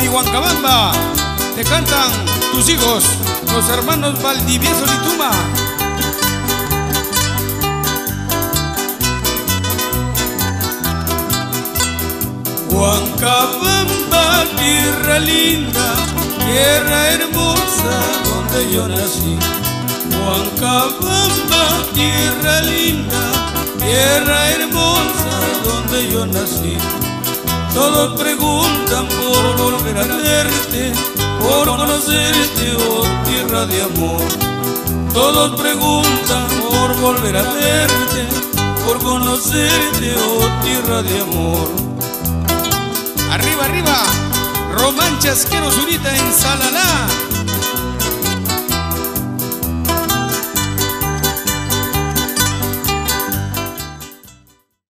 mi Huancabamba, te cantan tus hijos, los hermanos Valdivieso y Tuma. Huancabamba, tierra linda, tierra hermosa donde yo nací. Huancabamba, tierra linda, tierra hermosa donde yo nací. Todos preguntan por volver a verte, por conocerte, oh tierra de amor. Todos preguntan por volver a verte, por conocerte, oh tierra de amor. Arriba, arriba, Román Chasquero Zurita en Salalá.